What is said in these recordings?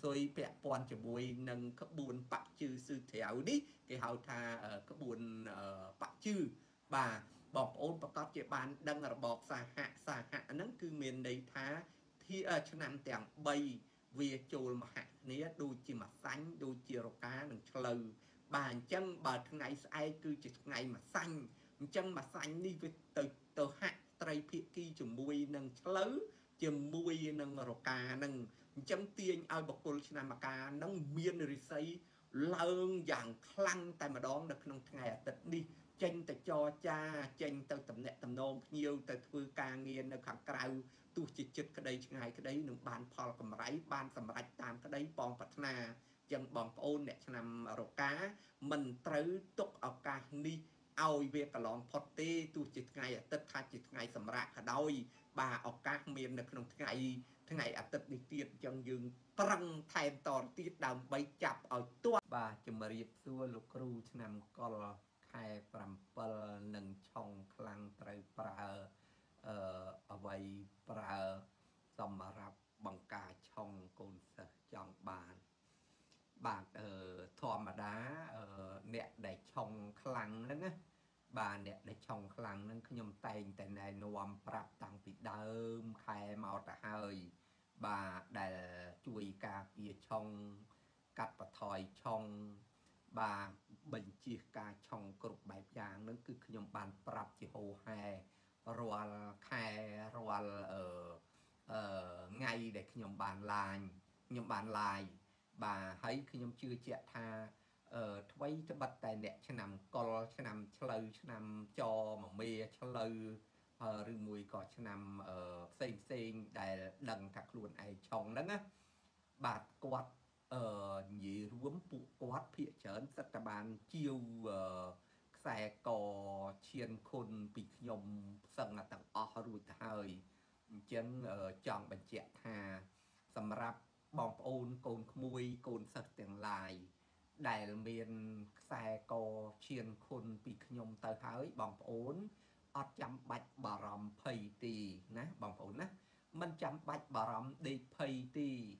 xôi bẹ pon cho bùi nâng các buồn bạc chư sư thẻo đi cái hào tha các buồn bạc chư bà bọc ôn bọc có chế bàn đăng ở bọc xa hạ nâng cứ miền đầy thá thì ở cho nằm tẻng bay vì chôl mà hạ nế đôi chi mà xanh đôi chi rô cá nâng chờ bà chân bà thằng ngày ai cứ chỉ ngày mà xanh chân mà xanh đi với từ hạ tây phía kia chùm mùi nâng chờ chùm mùi nâng rô cá nâng chân tiên ai bọc cô chân mà cá nâng miên rồi xây lơn dạng khăn tại mà đón được nông ngày tịch đi chênh ta cho cha chênh ta tầm nẹ tầm nôm nhiều ta thư ca nghiên ở khẳng krau tu chích cái đây ngày cái đấy nông bàn phò cầm ráy ban cầm rạch tam cái đấy bong bạch na chân bong ôn nẹ cho nằm rổ cá mình trứ túc ở ca ni ôi về cả lòng phật tê tu chích ngày tết tha chích ngày sầm rạc cả đôi bà ở các miền được nông ngày tết đi tiết chân dương prăng thèm tòn tiết đầm bay chập ở tua bà chùm riệp xua lục ru cho nằm con khai pram pel nâng chong khlang trời pra ở vậy pra sầm rạp bằng cả chong cồn sờ chong bạn thò mà đá nẹt để chong khlang nữa bà nẹt để chong khlang nâng nhom tay tại này nuông prap tăng bị đơm khai màu ta hơi bà để chui cà bia chong cắt và thỏi chong bà bệnh chia ca trong cục bài giang nó cứ nhom bàn prap chỉ hồ hè rồi khai rồi ngay để nhom bàn lại bà thấy khi nhom chưa chạy tha thấy cho bật tài nẹt cho nằm col cho nằm chơi cho nằm cho mà mê chơi rừng mùi cỏ cho nằm xinh để đằng thật luôn ai chồng đó á bạt quạt nhị rúm phụ quát phía chớn rất là bàn chiêu xe cò chiên khôn bị nhom sân là tầng o rồi thời chân chọn bệnh trẻ hà sầm rạp bong ôn cồn mùi cồn sật tiền lại đại miền xe cò chiên khôn bị nhom tới hơi bong ôn ọt chăm bạch bà rầm phây tì ná bong ôn á mình chăm bạch bà rầm đi phây tì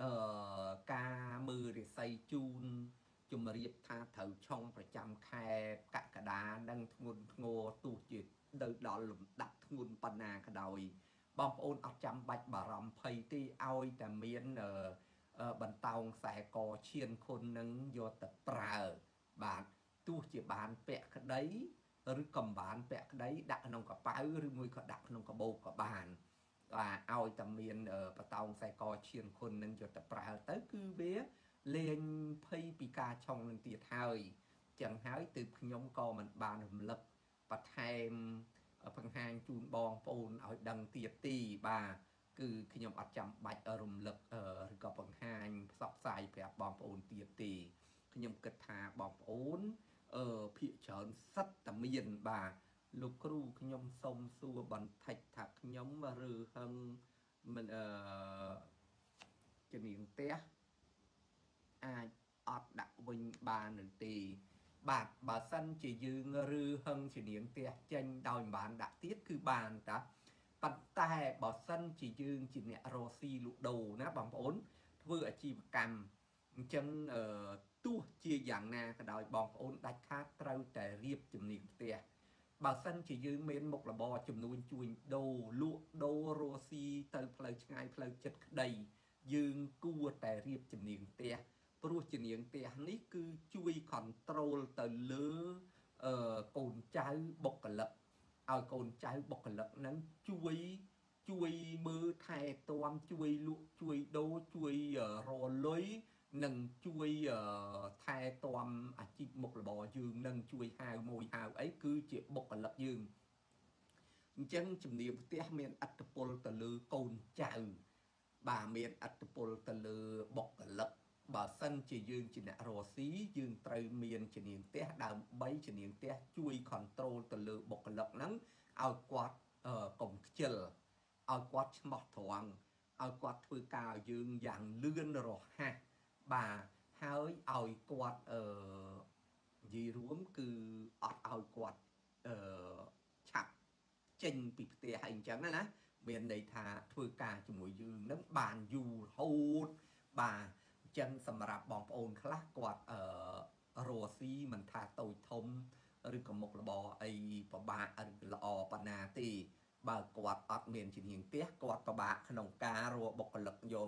ca mưa để xây chun chùm riệp tha thử trong phải chăm khe cả đá đang ngôn ngô tu chuyện đợt đó lùm đặt ngôn pana cả đồi bom ôn ở chăm bạch bà rầm phây ti oiแต่ miên bần tàu xài cò chiên khôn nâng vô tập prờ bạn tu chỉ bán vẽ cái đấy rồi cầm bán vẽ cái đấy đặt nông cả bái rồi người có đặt nông cả bồ cả bàn và ao tầm miền ở bà tàu xe co chiên khôn nên cho tập ra tới cứ vía lên phay pika trong lần tiệt hơi chẳng hái từ nhóm co mình bàn lực và thêm ở phần hàng chun bong phôn ở đằng tiệt tì bà cứ khi nhóm ở chậm bạch ở rùm lực ở có phần hàng sọc xài phải bong phôn tiệt tì khi nhóm kết thả bong phôn ở phía trơn sắt tầm miền bà lục ru nhóm sông xua bẩn thạch thạc nhóm mà rư hân mình cho niệm té ai ọt đặt bình bà nữ tì bà sân chỉ dương rư hân chỉ niệm té tranh đòi bạn đã tiết cứ bàn ta bàn tay bà sân chỉ dương chỉ nhẹ rosi lụ đầu ná bằng ốn vừa chi cầm chân tu chia dạng na cái đòi bằng ốn đạch khác trâu trẻ riệp chùm niệm té bà sân chỉ dương men một là bò chùm nuôi chui đồ lụa đồ rosi từ phơi ngay phơi chất đầy dương cua tè riệp chùm niệm tè pro chùm niệm tè ní cứ chui control từ lứa cồn trái bọc cả lật ở cồn trái bọc cả lật nắng chui mưa thay toam chui lụa chui đô chui rò lưới nâng chui thay toam chỉ một là bò dương nâng chui hai môi hào ấy cứ chỉ bọc cả lật dương chân chùm niệm tè miền atpol từ lứa cồn trái bà miền atpol từ lứa bọc cả lật bà sân chỉ dương chỉ nè rò xí dương trời miền chỉ niệm té đào bay chỉ niệm té chui control từ lửa bọc lật nắng ao quạt cổng chờ ao quạt mọt thoáng ao quạt thui cao dương dạng lươn rồi ha bà hơi ao quạt gì rúm cứ ao quạt chặt chân bị té hành chẳng á miền đây thà thui cao cho mỗi dương nắng bàn dù hốt bà chân sầm rạp bong ôn khác quạt rùa xi mình thà tồi thông rồi còn một là bò ấy bò bạ là o bà nà thì bà quạt ọt miền chỉ hiện tiếc quạt bò bạ khăn cá rùa bọc lực vô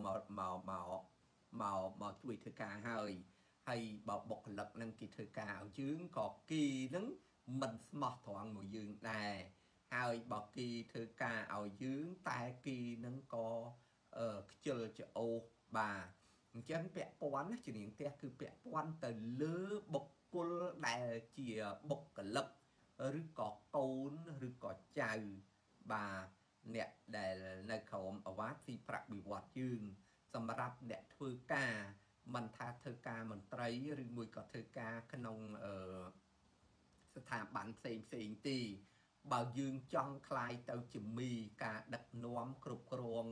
màu chui thư ca hơi hay bọc lực nâng kỳ thư ca ở chướng có kỳ nâng mình mọt thoảng mùi dương này hơi bọc kỳ thư ca ở chướng tai kỳ nâng có chơi cho ô bà chân bẹ quán chỉ những tiếc cứ bẹ quán từ lứa bọc cô đại chìa bọc lực rứ có côn rứ có chào bà nè để nơi khẩu ở vát thì bạc bị quạt dương xongรับnè thư ca mình tha thư ca mình thấy rứ mùi có thư ca khăn nôngสถาบันផ្សេងទីបើយើងចង់คลายទៅជាមីការដឹកនាំគ្រប់គ្រង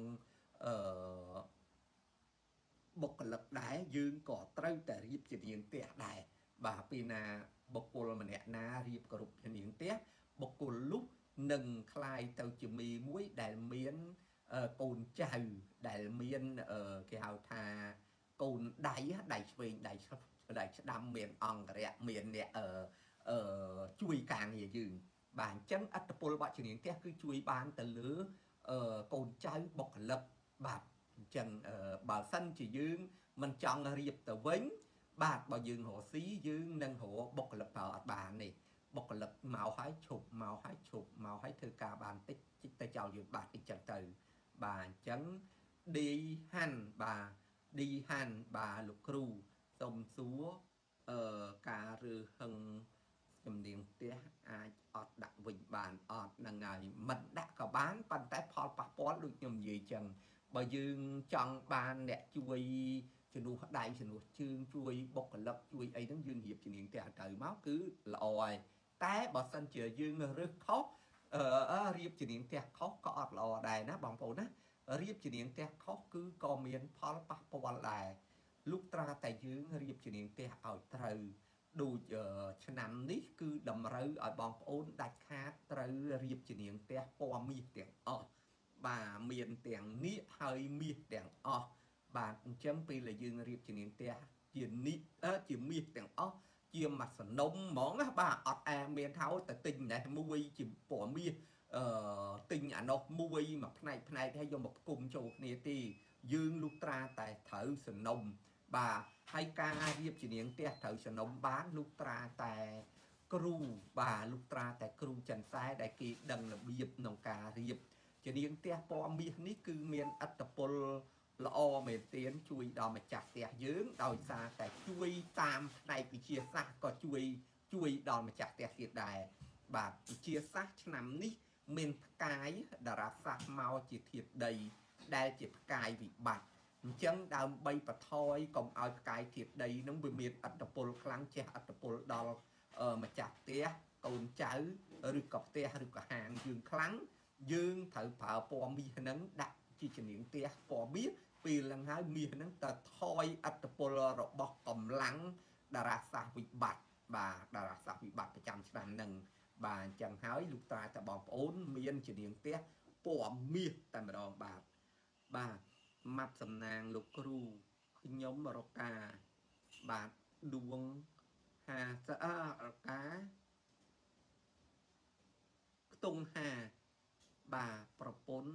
បុគ្គលិកដែរយើងក៏ត្រូវតែរៀបជានាងផ្ទះដែរបាទពីណាបុគ្គលម្នាក់ណារៀបគ្រប់ជានាងផ្ទះបុគ្គលនោះនឹងคลายទៅជាមីមួយដែលមានកូនចៅដែលមានគេហៅថាកូនដៃឆ្វេងដៃស្ដាំមានអង្គរៈមានអ្នកជួយការងារយើងបាទអញ្ចឹងអត្តពលរបស់ជំនាញផ្ទះគឺជួយបានទៅលើកូនចៅបុគ្គលិកបាទអញ្ចឹងបើសិនជាយើងមិនចង់រៀបទៅវិញបាទបើយើងរកស៊ីយើងនឹងរកបុគ្គលិកប្រើអត់បានទេបុគ្គលិកមកហើយឈប់មកហើយធ្វើការបានតិចទៅចោលយើងបាទអញ្ចឹងទៅបាទអញ្ចឹងឌីហាន់បាទលោកគ្រូសូមសួរការរើហឹងជំនាញផ្ទះអាចអត់ដាក់វិញបានអត់ហ្នឹងហើយមិនដាក់ក៏បានប៉ុន្តែផលប៉ះពាល់ដូចខ្ញុំនិយាយចឹងបើយើងចង់បានអ្នកជួយជំនួសដៃជំនួសជើងជួយបុគ្គលិកជួយអីហ្នឹងយើងរៀបជំនាញផ្ទះទៅមកគឺល្អហើយតែបើសិនជាយើងរើសខុសរៀបជំនាញផ្ទះខុសក៏អត់ល្អដែរណាបងប្អូនណារៀបជំនាញផ្ទះខុសគឺក៏មានផលប៉ះពាល់ដែរលុះត្រាតែយើងរៀបជំនាញផ្ទះឲ្យត្រូវដូចឆ្នាំនេះគឺតម្រូវឲ្យបងប្អូនដាច់ខាតត្រូវរៀបជំនាញផ្ទះពណ៌មាសទាំងអស់បាទមានទាំងនេះហើយមាសទាំងអស់បាទអញ្ចឹងពេលដែលយើងរៀបជំនាញផ្ទះជានេះជាមាសទាំងអស់ជាមួយសំណុំហ្មងណាបាទអត់មានថោទៅទិញណេះមួយជាពណ៌មាសទិញអានោះមួយផ្នែកហើយយកមកផ្គុំចូលគ្នាទេយើងលុះត្រាតែត្រូវសំណុំបាទហើយការរៀបជំនាញផ្ទះត្រូវសំណុំបានលុះត្រាតែគ្រូបាទលុះត្រាតែគ្រូចិនសែដែលគេដឹងរបៀបក្នុងការរៀបជំនាញផ្ទះពណ៌មាសនេះគឺមានឥទ្ធិពលល្អមែនទែនជួយដល់ម្ចាស់ផ្ទះយើងដោយសារតែជួយតាមផ្នែកវិទ្យាសាស្ត្រក៏ជួយដល់ម្ចាស់ផ្ទះទៀតដែរបាទវិទ្យាសាស្ត្រឆ្នាំនេះមានផ្កាយតារាសាស្ត្រមកជាធាតុដីដែលជាផ្កាយវិបត្តិអញ្ចឹងដើម្បីបន្ថយកុំឲ្យផ្កាយធាតុដីនឹងវាមានឥទ្ធិពលខ្លាំងជះឥទ្ធិពលដល់ម្ចាស់ផ្ទះកូនចៅឬក៏ផ្ទះឬក៏ហាងយើងខ្លាំងយើងត្រូវប្រើពណ៌មាសហ្នឹងដាក់ជាជំនាញផ្ទះពណ៌មាសពេលឡើងហើយមាសហ្នឹងទៅថយឥទ្ធិពលរបស់កម្លាំងតារាសាស្ត្រវិបត្តិបាទតារាសាស្ត្រវិបត្តិប្រចាំឆ្នាំហ្នឹងបាទអញ្ចឹងហើយលុះត្រាតែបងប្អូនមានជំនាញផ្ទះពណ៌មាសតែម្ដងបាទម៉ាត់សំណាងលោកគ្រូខ្ញុំរកាបាទដួង50រកាខ្ទង់50បាទប្រពន្ធ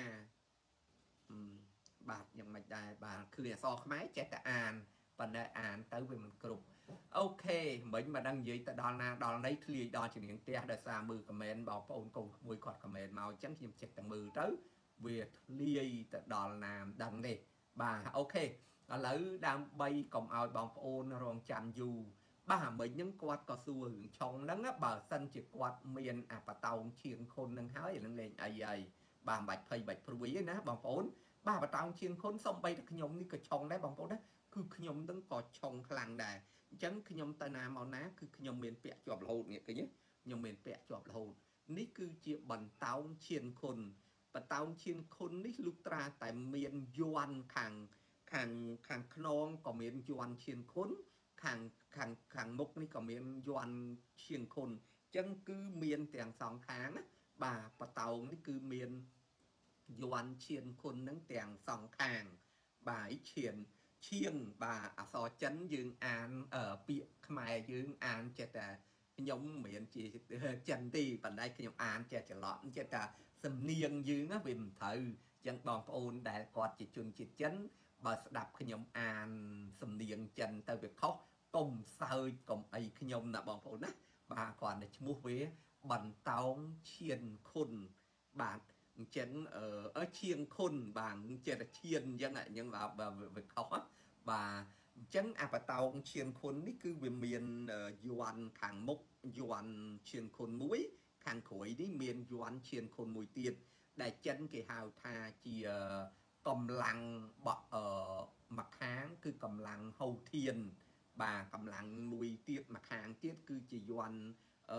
50បាទយ៉ាងម៉េចដែរបាទគឺអក្សរខ្មែរចេះតែអានប៉ុន្តែអានទៅវាមិនគ្រប់អូខេមិញមកដឹងនិយាយទៅដល់ណាដល់ណីធ្លាយដល់ជំនាញផ្ទះដោយសារមើលខមមិនបងប្អូនកូនក្មួយគាត់ខមមិនមកអញ្ចឹងខ្ញុំចេះតែមើលទៅវាធ្លាយទៅដល់ណាមិនដឹងទេបាទអូខេឥឡូវដើម្បីកុំឲ្យបងប្អូនរងចាំយូរបាទមិញហ្នឹងគាត់ក៏សួររឿងឆុងហ្នឹងបើសិនជាគាត់មានអាបតោងឈៀងខុនហ្នឹងហើយនឹងលេងអីហើយបាទមិនបាច់ភ័យបាច់ព្រួយទេណាបងប្អូនបាទបតោងឈៀងខុនសំបីតែខ្ញុំនេះក៏ឆុងដែរបងប្អូនណាគឺខ្ញុំហ្នឹងក៏ឆុងខ្លាំងដែរអញ្ចឹងខ្ញុំទៅណាមកណាគឺខ្ញុំមានពាក់ជាប់រហូតនេះឃើញទេខ្ញុំមានពាក់ជាប់រហូតនេះគឺជាបន្តោងឈៀងខុនបន្តោងឈៀងខុននេះលុះត្រាតែមានយន់ខាងខ្នងក៏មានយន់ឈៀងខុនខាងមុខនេះក៏មានយន់ឈៀងខុនអញ្ចឹងគឺមានទាំងសងខាងណាបាទបន្តោងនេះគឺមានយន់ឈៀងខុនហ្នឹងទាំងសងខាងបាទឈៀ chiêng bà so chấn dương an ở bịa mai dương an chết à nhóm miền chỉ chân đi phần đây nhóm an chết trở lọm chết à xâm niên dương á vì thử chân bòn ôn đại quạt chỉ chun chỉ chấn bà đạp cái nhóm an xâm niên chân tới việc khóc cùng sơi cùng ấy cái nhóm là bòn ôn á bà còn để mua vé bẩn tao chiên khôn bạn chén ở chiên khôn bằng chén là chiên dân lại nhưng mà về khó và chén tàu chiên khôn ní cứ về miền yuan hàng mốc yuan chiên khôn muối hàng khối đi miền yuan chiên khôn mùi tiền đại chân cái hào tha chỉ cầm lăng bọ mặt háng cứ cầm lăng hầu thiên bà cầm lăng mùi tiết mặt hàng tiết cứ chỉ yuan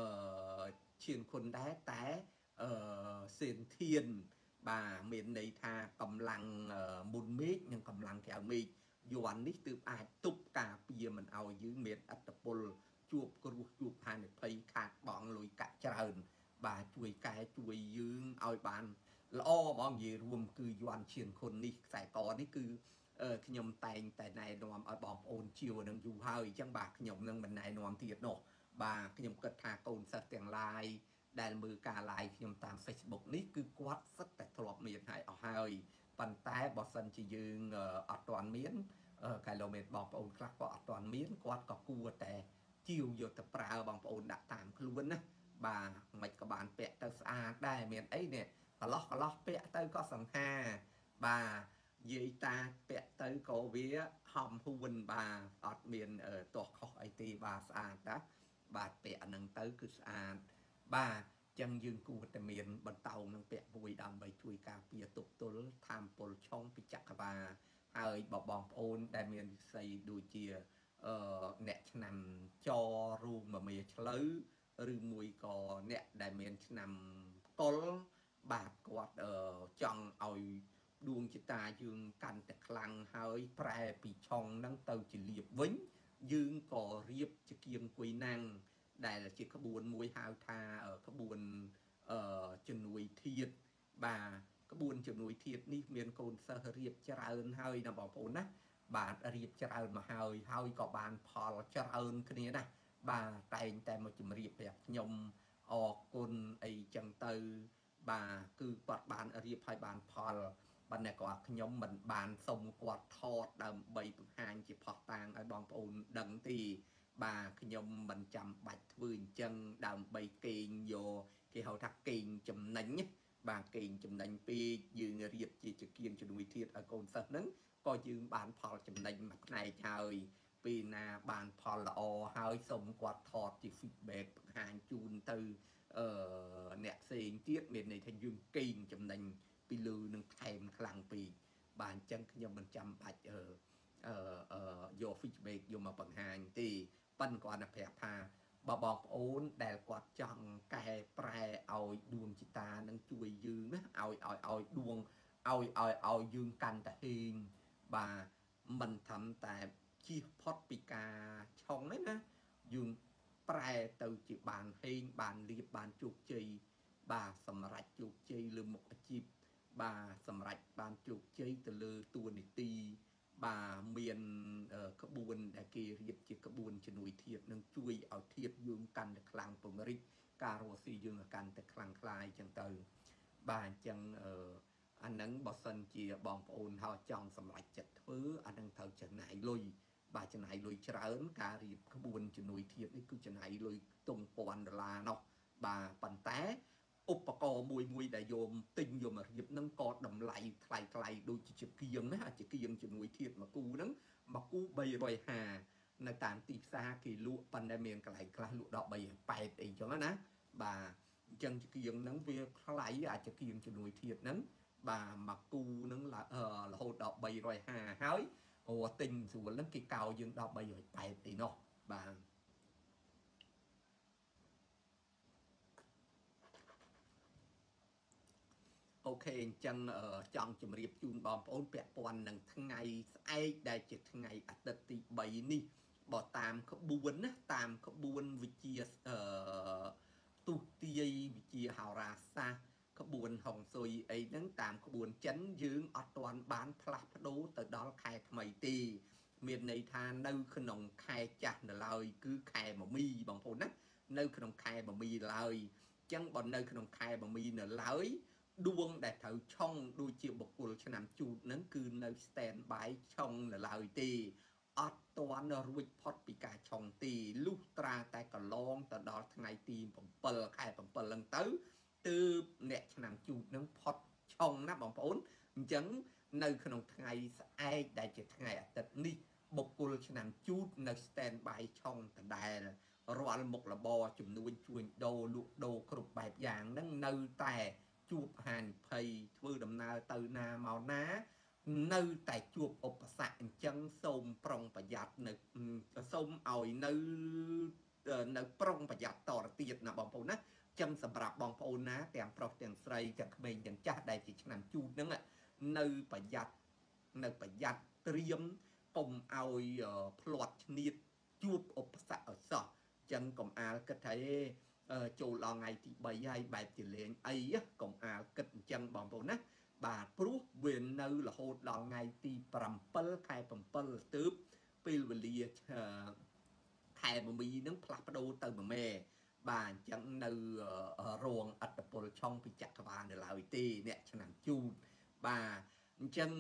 chiên khôn đá té sen thiên bà miền này tha cầm lăng môn mít nhưng cầm lăng kẹo mít yuan ní từ ai túc cả bia mình ao dưới miền Atapol chuột chuột hai mươi phẩy khát bọn lùi cả trơn bà chuối cái chuối dương ao bàn lo bọn gì rùm cứ yuan chiên khôn ní sài có ní cứ khi nhom tay tại này nòm ở bọn ôn chiều đừng dù hơi chẳng bà khi nhom nâng mình này nòm thiệt nọ bà khi nhom cất thà cồn sạch tiền lai đạiมือการไลฟ์ខ្ញុំតាម Facebook នេះគឺគាត់សិតតែធ្លាប់មានហើយអស់ហើយប៉ុន្តែបើសិនជាយើងអត់ទាន់មានគីឡូម៉ែត្របងប្អូនខ្លះក៏អត់ទាន់មានគាត់ក៏គួរតែជាវយកទៅប្រើបងប្អូនដាក់តាមខ្លួនណាបាទមិនក៏បានពាក់ទៅស្អាតដែរមានអីនេះកន្លោះពាក់ទៅក៏សង្ហាបាទនិយាយតាពាក់ទៅក៏វាហំហួនបាទអត់មានទាស់ខុសអីទេបាទស្អាតណាបាទពាក់ហ្នឹងទៅគឺស្អាតបាទចឹងយើងគួរតែមានបន្តោងនឹងពាក់មួយដើម្បីជួយការពារទុកទល់ធម្មពលឆុងពីចក្រវាឡហើយបងប្អូនដែលមានវិស័យដូចជាអ្នកឆ្នាំចរួមមមាឆ្លូវឬមួយក៏អ្នកដែលមានឆ្នាំកុលបាទគាត់ចង់ឲ្យដួងចិត្តតាយើងកាន់តែខ្លាំងហើយប្រែពីឆុងហ្នឹងទៅជាលៀបវិញយើងក៏រៀបជាគៀងគួយណាំងដែលជាក្បួនមួយហៅថាក្បួនជំនួយធាតុបាទក្បួនជំនួយធាតុនេះមានកូនសិស្សរៀបច្រើនហើយណាបងប្អូនណាបាទរៀបច្រើនមកហើយក៏បានផលច្រើនគ្នាណាបាទតែងតែមកជម្រាបប្រាប់ខ្ញុំអរគុណអីចឹងទៅបាទគឺគាត់បានរៀបឲ្យបានផលប៉ុន្តែគាត់ខ្ញុំមិនបានសុំគាត់ថតដើម្បីបង្ហាញជាផុសតាងឲ្យបងប្អូនដឹងទេបាទខ្ញុំមិនចាំបាច់ធ្វើអញ្ចឹងដើម្បីកេងយកគេហៅថាកេងចំណេញបាទកេងចំណេញពេកយើងរៀបជាគៀងជំនួយធាតុឲ្យកូនសិស្សហ្នឹងក៏យើងបានផលចំណេញមួយផ្នែកហើយពេលណាបានផលល្អហើយសូមគាត់ថតជា feedback បង្ហាញជូនទៅអ្នកផ្សេងទៀតមានន័យថាយើងកេងចំណេញពីលើនឹងថែមខ្លាំងពេកបាទអញ្ចឹងខ្ញុំមិនចាំបាច់យក feedback យកមកបង្ហាញទេប៉ុន្តែគាត់ប្រាប់ថាបើបងប្អូនដែលគាត់ចង់កែប្រែឲ្យដួងចិត្តតានឹងជួយយើងណាឲ្យដួងឲ្យយើងកាន់តែហេងបាទមិនត្រឹមតែជៀសផុតពីការឆុងទេណាយើងប្រែទៅជាបានហេងបានលៀបបានជោគជ័យបាទសម្រាប់ជោគជ័យលើមុខអាជីពបាទសម្រាប់បានជោគជ័យទៅលើតួនាទីបាទមានក្បួនដែលគេរៀបជាក្បួនជំនួយធាតុនឹងជួយឲ្យធាតុយើងកាន់តែខ្លាំងពង្រីកការរស់ស៊ីយើងកាន់តែខ្លាំងក្លាយចឹងទៅបាទអញ្ចឹងអាហ្នឹងបើសិនជាបងប្អូនហៅចង់សម្រេចចិត្តធ្វើអាហ្នឹងត្រូវចំណាយលុយបាទចំណាយលុយច្រើនការរៀបក្បួនជំនួយធាតុនេះគឺចំណាយលុយទុំ$1000នោះបាទប៉ុន្តែឧបករណ៍មួយដែលយកទិញយកមករៀបហ្នឹងក៏តម្លៃថ្លៃដូចជាគៀងណាជាគៀងជំនួយធាតុមួយគូហ្នឹងមួយគូ350នៅតាមទីផ្សារគេលក់ប៉ុន្តែមានកន្លែងខ្លះលក់ដល់380អីចឹងណាបាទអញ្ចឹងជាគៀងហ្នឹងវាថ្លៃអាចគៀងជំនួយធាតុហ្នឹងបាទមួយគូហ្នឹងរហូតដល់350ហើយទិញស្រួលហ្នឹងគេកោយើងដល់380អីនោះបាទអូខេអញ្ចឹងចង់ជម្រាបជូនបងប្អូនពាក់ព័ន្ធនឹងថ្ងៃស្អែកដែលជាថ្ងៃអាទិត្យទី3នេះបើតាមក្បួនណាតាមក្បួនវិទ្យាទុតិយវិទ្យាហោរាសាស្ត្រក្បួនហុងស៊ុយអីហ្នឹងតាមក្បួនចិនយើងអត់ទាន់បានផ្លាស់ប្ដូរទៅដល់ខែថ្មីទេ miền này tha nâu khăn nồng khai chặt là lời cứ khai mà mi bằng phố nát nâu khăn nồng khai mà mi lời chẳng bọn nâu khăn nồng khai mà mi là lời đuông đại thảo trong đôi chiều bọc cuộc cho nằm chuột nắng cứ nâu stand by trong là lời tì ọt toán ruột pot bị cả trong tì lúc tra tại cả long tại đó thằng ngày tì bằng bờ khai bằng bờ lần tới từ nẹt cho nằm chuột nắng pot trong nắp bằng phố chẳng nơi khung ngày ai đại chỉ ngày tết ní bộc cuộc cho nằm chút nơi stand by trong tận đài rồi một là bò chùm nuôi chuồn đồ lụa đồ cục bài dạng đang nơi tài chuột hàng thầy thưa đầm na từ na màu ná nơi tại chuột ốp sạn chân sông prong và giặt nơi sông ỏi nơi nơi prong và giặt tỏ tiệt là bằng phố nát chân sầm rạp bằng phố ná kèm prong tiền srayจากmình chẳng chắc đại chỉ nằm chút nữa ạ nơiประหยัดเตรียมกลมเอาพลอตชนิดจูบอุปสรรคสอจังกลมอาก็ใช้โจลองไงที่ใบใหญ่ใบจีเลงไอ้กลมอาก็จังบอมโบนะบาดพรุเวียนnơi là hồลองไงที่ปรำเปิลใครปรำเปิลตึ๊บปีลเวลีใครมันมีน้ำพลับโดตื่นมาเมbà chẳng nơi ruộng ắt bồ trong bị chặt vào để lại tì nè cho nằm chu bà chân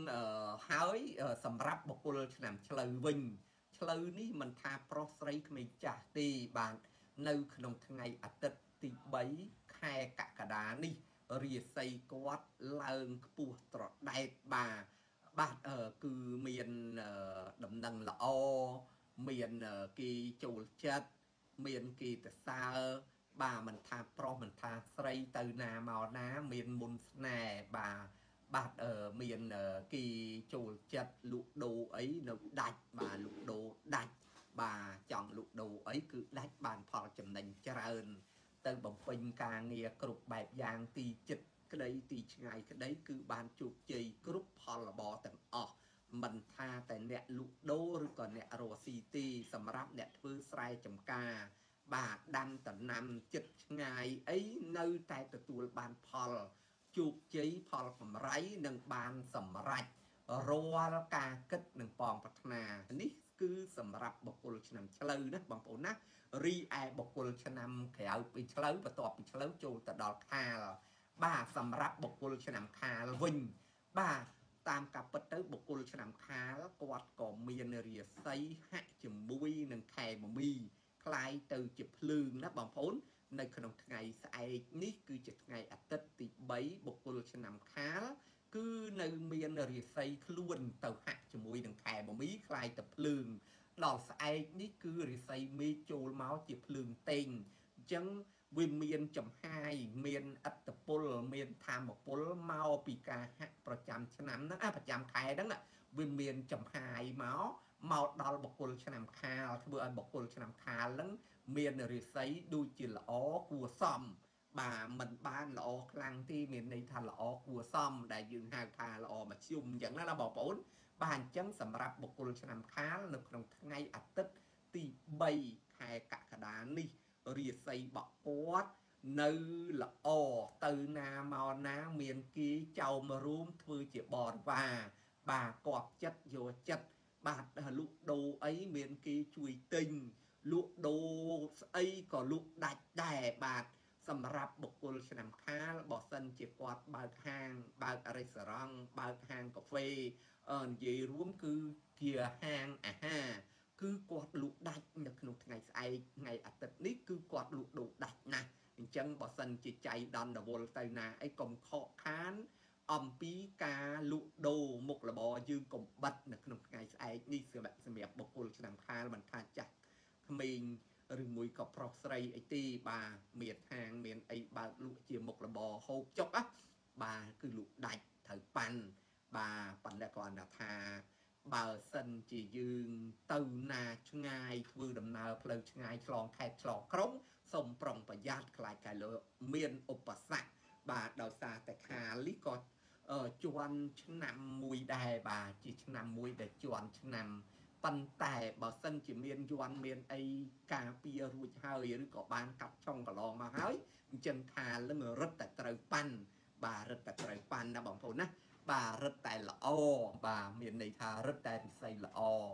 hái sầm rắp bọc cô nằm chơi vinh chơi ní mình tha prostate mình chặt tì bà nơiក្នុងថ្ងៃអាទិត្យទី3 ខែកក្កដានេះរាសីគាត់ឡើងខ្ពស់ត្រដែតបាទគឺមានដំណឹងល្អមានគេចូលចិត្តមានគេទៅសើបាទមិនថាប្រុសមិនថាស្រីទៅណាមកណាមានមុនស្នេហ៍បាទមានគេចូលចិត្តលក់ដូរអីនៅដាច់បាទលក់ដូរដាច់បាទចង់លក់ដូរអីគឺដាច់បានផលចំណេញច្រើនទៅបំពេញការងារគ្រប់បែបយ៉ាងទីចិត្តក្តីទីឆ្ងាយក្តីគឺបានជោគជ័យគ្រប់ផលរបរទាំងអស់មិនថាតែអ្នកលក់ដូរឬក៏អ្នករកស៊ីទីសម្រាប់អ្នកធ្វើស្រែចម្ការបាទដាំដំណាំចិត្តឆ្ងាយអីនៅតែទទួលបានផលជោគជ័យផលកម្រៃនិងបានសម្រេចរាល់ការគិតនិងបងប្រាថ្នានេះគឺសម្រាប់បុគ្គលឆ្នាំឆ្លូវណាបងប្អូនណារីឯបុគ្គលឆ្នាំក្រៅពីឆ្លូវបន្ទាប់ពីឆ្លូវចូលទៅដល់ខាលបាទសម្រាប់បុគ្គលឆ្នាំខាលវិញបាទតាមការពិតទៅបុគ្គលឆ្នាំខាលគាត់ក៏មានរាសីហាក់ជាមួយនឹងខែមមីคล้ายទៅជាភ្លើងណាបងប្អូននៅក្នុងថ្ងៃស្អែកនេះគឺជាថ្ងៃអាទិត្យទី3បុគ្គលឆ្នាំខាលគឺនៅមានរាសីខ្លួនទៅហាក់ជាមួយនឹងខែមមីคล้ายទៅភ្លើងដល់ស្អែកនេះគឺរាសីមេឃចូលមកជាភ្លើងតេងអញ្ចឹងវាមានចំហាយមានអត្តពលមានធម្មពលមកពីការហាក់ប្រចាំឆ្នាំហ្នឹងប្រចាំខែហ្នឹងវាមានចំហាយមកដល់បុគ្គលឆ្នាំខាលធ្វើឲ្យបុគ្គលឆ្នាំខាលហ្នឹងមានរាសីដូចជាល្អគួរសមបាទមិនបានល្អខ្លាំងទេមានន័យថាល្អគួរសមដែលយើងហៅថាល្អមធ្យមអញ្ចឹងណាបងប្អូនបាទអញ្ចឹងសម្រាប់បុគ្គលឆ្នាំខាលនៅក្នុងថ្ងៃអាទិត្យទី3ខែកក្កដានេះរាសីបកគាត់នៅល្អទៅណាមកណាមានគេចោមរួមធ្វើជាបរិវារបាទគាត់ចិត្តយកចិត្តបាទលក់ដូរអីមានគេជួយទិញលក់ដូរស្អីក៏លក់ដាច់ដែរបាទសម្រាប់បុគ្គលឆ្នាំខាលបើសិនជាគាត់បើកហាងបើករេស្តូរ៉ង់បើកហាងកាហ្វេនិយាយរួមគឺជាហាងអាហារគឺគាត់លក់ដាច់នៅក្នុងថ្ងៃស្អែកថ្ងៃអាទិត្យនេះគឺគាត់លក់ដូរដាច់ណាស់អញ្ចឹងបើសិនជាចៃដន្យរវល់ទៅណាអីកុំខកខានអំពីការលក់ដូរមុខរបរយើងកុំបិទនៅក្នុងថ្ងៃស្អែកនេះសម្រាប់បុគ្គលឆ្នាំខាលមិនថាចាស់ក្មេងឬមួយក៏ប្រុសស្រីអីទេបាទមានហាងមានអីបើកលក់ជាមុខរបរហូបចុកបាទគឺលក់ដាច់ត្រូវប៉ាន់បាទប៉ុន្តែគាត់ថាបើសិនជាយើងទៅណាឆ្ងាយធ្វើដំណើរផ្លូវឆ្ងាយឆ្លងខេត្តឆ្លងក្រុងសូមប្រុងប្រយ័ត្នខ្លាចកាលមានឧបសគ្គបាទដោយសារតែខាលនេះក៏ជន់ឆ្នាំមួយដែរបាទជាឆ្នាំមួយដែលជន់ឆ្នាំប៉ុន្តែបើសិនជាមានយន់មានអីការពាររួចហើយឬក៏បានកាត់ចុងកន្លងមកហើយអញ្ចឹងខាលនឹងរឹតតែត្រូវប៉ាន់បាទរឹតតែត្រូវប៉ាន់ណាបងប្អូនណាបាទរឹតតែល្អបាទមានន័យថារឹតតែពិសេសល្អ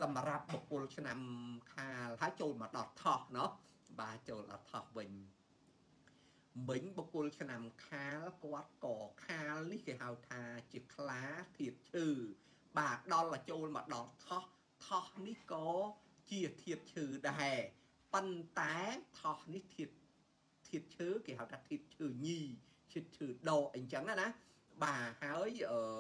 សម្រាប់បុគ្គលឆ្នាំខាលហើយចូលមកដល់ថោះเนาะបាទចូលដល់ថោះវិញមិញបុគ្គលឆ្នាំខាលគាត់ក៏ខាលនេះគេហៅថាជាខ្លាធៀបឈើបាទដល់ទៅចូលមកដល់ថោះថោះនេះក៏ជាធៀបឈើដែរប៉ុន្តែថោះនេះធៀបឈើគេហៅថាធៀបឈើញីឈើដកអីចឹងណាបាទហើយ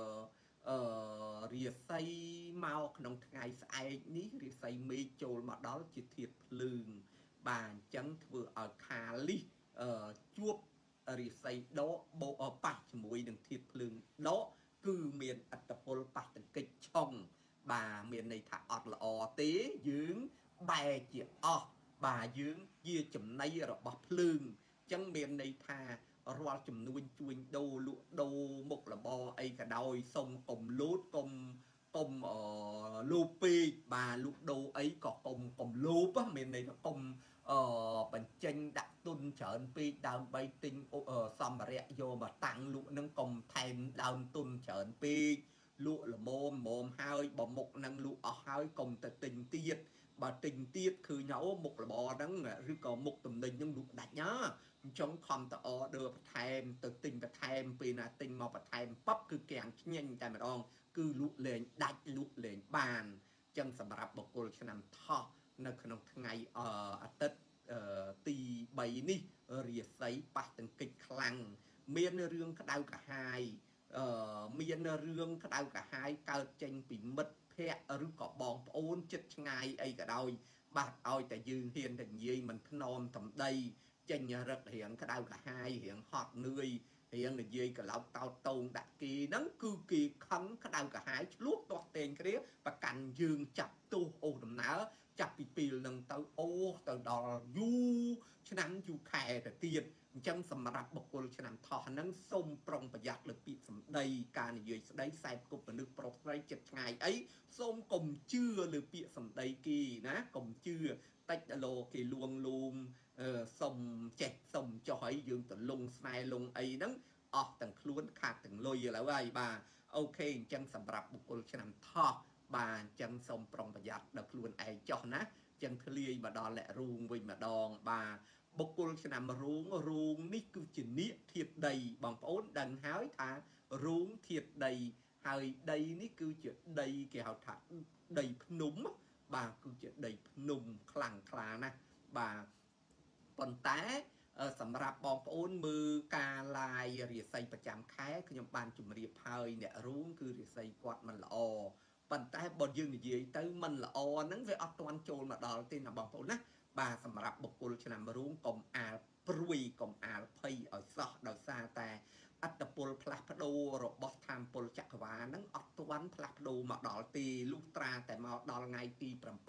រាសីមកក្នុងថ្ងៃស្អែកនេះរាសីមេឃចូលមកដល់ជាធាតុភ្លើងបាទអញ្ចឹងធ្វើឲ្យខាលនេះជួបរាសីដកបូប៉ះជាមួយនឹងធាតុភ្លើងដកគឺមានអត្តពលប៉ះទង្គិចឆុងបាទមានន័យថាអត់ល្អទេយើងបែរជាអស់បាទយើងជាចំណៃរបស់ភ្លើងអញ្ចឹងមានន័យថារាល់ចំនួនជួញដូរលក់ដូរមុខរបរអីក៏ដោយសុំកុំលូតកុំលូបពេកបាទលក់ដូរអីក៏កុំលូបមានន័យថាកុំបញ្ចេញដាក់ទុនច្រើនពេកដើម្បីទិញសម្ភារៈយកមកតាំងលក់នឹងកុំថែមដើមទុនច្រើនពេកលក់ល្មមហើយបើមុខនឹងលក់អស់ហើយកុំទៅទិញទៀតបើទិញទៀតឃើញមុខរបរហ្នឹងឬក៏មុខទំនិញហ្នឹងលក់ដាច់ណាអញ្ចឹងខំទៅ order បន្ថែមទៅទិញបន្ថែមពេលណាទិញមកបន្ថែមប៉ាប់គឺកាំងឆ្ញាញ់តែម្ដងគឺលក់លែងដាច់លក់លែងបានអញ្ចឹងសម្រាប់បុគ្គលឆ្នាំថោះនៅក្នុងថ្ងៃអាទិត្យទី3នេះរាសីប៉ះទង្គិចខ្លាំងមានរឿងក្តៅក្រហាយមានរឿងក្តៅក្រហាយកើតចេញពីមិត្តភ័ក្តិឬក៏បងប្អូនចិត្តឆ្ងាយអីក៏ដោយបាទឲ្យតែយើងហ៊ានតែនិយាយមិនថ្នមសម្ដីចេញរឹករៀងក្តៅក្រហាយរៀងហត់នឿយរៀងនិយាយកឡោកតោតតងដាក់គេហ្នឹងគឺគេខឹងក្តៅក្រហាយឆ្លោះទាស់ទែងគ្នាប្រកាន់យើងចាប់ទោសអូសដំណើរចាប់ពីពេលនឹងទៅអូសទៅដល់យូរឆ្នាំយូរខែទៅទៀតអញ្ចឹងសម្រាប់បុគ្គលឆ្នាំថោះហ្នឹងសូមប្រុងប្រយ័ត្នលើពាក្យសម្ដីការនិយាយស្ដីខ្សែគប់មនុស្សប្រុសស្រីចិត្តឆ្ងាយអីសូមកុំជឿលើពាក្យសម្ដីគេណាកុំជឿតិចដល់គេលួងលោមសុំចេះសុំចោះអីយើងទៅលងស្នេហ៍លងអីហ្នឹងអស់ទាំងខ្លួនខាតទាំងលុយឥឡូវហើយបាទអូខេអញ្ចឹងសម្រាប់បុគ្គលឆ្នាំថោះបាទអញ្ចឹងសូមប្រុងប្រយ័ត្នដល់ខ្លួនឯងចោះណាអញ្ចឹងធ្លាយមកដល់អ្នករូងវិញម្ដងបាទបុគ្គលឆ្នាំរូងនេះគឺជានាគធាតុដីបងប្អូនដឹងហើយថារូងធាតុដីហើយដីនេះគឺជាដីគេហៅថាដីភ្នំបាទគឺជាដីភ្នំខ្លាំងក្លាណាស់បាទប៉ុន្តែសម្រាប់បងប្អូនមើលការឡាយរាសីប្រចាំខែខ្ញុំបានជម្រាបហើយអ្នករូងគឺរាសីគាត់មិនល្អប៉ុន្តែបើយើងនិយាយទៅមិនល្អហ្នឹងវាអត់ទាន់ចូលមកដល់ទេណាបងប្អូនណាបាទសម្រាប់បុគ្គលឆ្នាំរូងកុំអាលព្រួយកុំអាលភ័យឲ្យសោះដោយសារតែអត្តពលផ្លាស់ប្ដូររបស់ធម្មពលចក្រវាលហ្នឹងអត់ទាន់ផ្លាស់ប្ដូរមកដល់ទេលុះត្រាតែមកដល់ថ្ងៃទី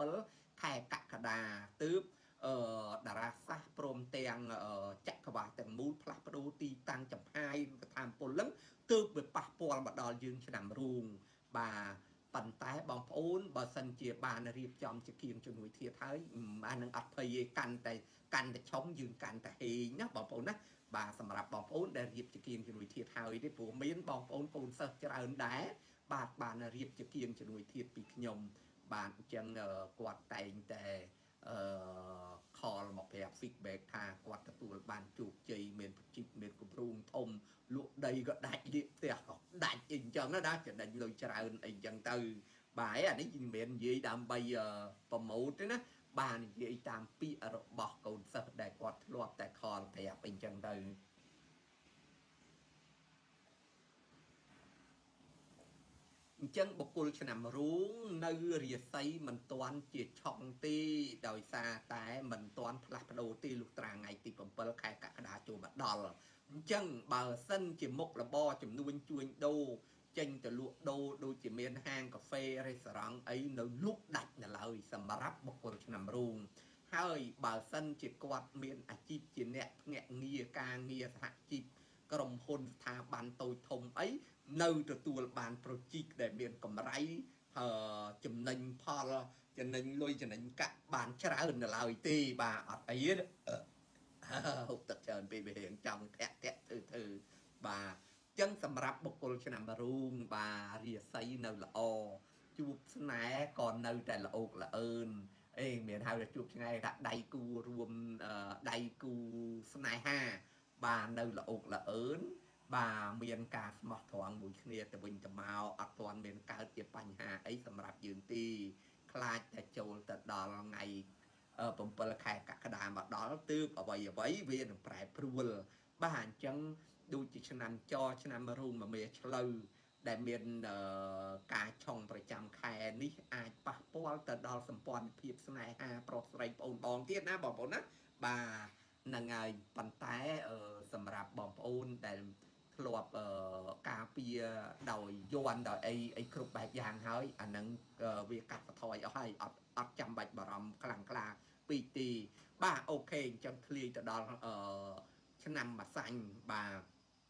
7ខែកក្កដាទើបតារាសាស្ត្រព្រមទាំងចក្រវាលទាំងមូលផ្លាស់ប្ដូរទីតាំងចំហាយធម្មពលហ្នឹងទើបវាប៉ះពាល់មកដល់យើងឆ្នាំរូងបាទប៉ុន្តែបងប្អូនបើសិនជាបានរៀបចំជាគៀងជំនួយធាតុហើយអានឹងអត់ភ័យទេកាន់តែឆុងយើងកាន់តែហេងណាបងប្អូនណាបាទសម្រាប់បងប្អូនដែលរៀបជាគៀងជំនួយធាតុហើយទេព្រោះមានបងប្អូនកូនសិស្សច្រើនដែរបាទបានរៀបជាគៀងជំនួយធាតុពីខ្ញុំបាទអញ្ចឹងគាត់តែងតែcall មកប្រាប់ feedback ថាគាត់ទទួលបានជោគជ័យមានប្រជាមានគម្រោងធំលក់ដីក៏ដាច់លៀកផ្ទះក៏ដាច់អីអញ្ចឹងណាចំណេញលុយច្រើនអីអញ្ចឹងទៅបាទអានេះមិនមែននិយាយដើម្បីប្រម៉ូទទេណាបាទនិយាយតាមពាក្យរបស់កូនសិស្សដែលគាត់ធ្លាប់តែ call ប្រាប់អីអញ្ចឹងទៅអញ្ចឹងបុគ្គលឆ្នាំរូងនៅរាសីមិនទាន់ជាឆុងទេដោយសារតែមិនទាន់ផ្លាស់ប្ដូរទេលុះត្រាថ្ងៃទី7ខែកក្កដាចូលមកដល់អញ្ចឹងបើសិនជាមុខរបរចំនួនជួញដូរចេញទៅលក់ដូរដូចជាមានហាងកាហ្វេរេស្តូរ៉ង់អីនៅលក់ដាច់នៅឡើយសម្រាប់បុគ្គលឆ្នាំរូងហើយបើសិនជាគាត់មានអាជីពជាអ្នកភ្នាក់ងារការងារសហជីពក្រុមហ៊ុនស្ថាប័នតូចធំអីនៅទទួលបានប្រូជីកដែលមានកម្រៃចំណេញផលចំណេញលុយចំណេញកាក់បានច្រើននៅឡើយទេបាទអត់អីទេហូបទឹកច្រើនពេកវារៀងចង់ធាក់ធ្វើបាទអញ្ចឹងសម្រាប់បុគ្គលឆ្នាំរូងបាទរាសីនៅល្អ chụp nè còn nơi tại là ột là ơn ê miền hai là chụp ngay đặt đầy cu rùm đầy cu nè ha bà nơi là ột là ơn bà miền cà mọt thoáng mũi kia từ bình từ màu ở toàn miền cao tiệp bành hà ấy sầm rạp dương ti khai tại châu tại đó ngày bấm bờ khai các đà mà đó tư ở vậy viên phải pruol bà chân đôi chỉ cho nằm cho nằm mà rung mà mẹ lâu đại miền cả chồng phải chăm khai ní ai bắt bỏ từ đó sầm pon phiệp này ha pro sài bồn bòn tiết na bòn bồn á bà nàng ngày bàn tay ở sầm rạp bòn bồn đại lọp cà phê đòi doan đòi ai cướp bạc vàng hơi anh nâng việc cắt thỏi ở hay ở chăm bạch bà rầm clang clang PT ba ok trong clear từ đó năm mà xanh bà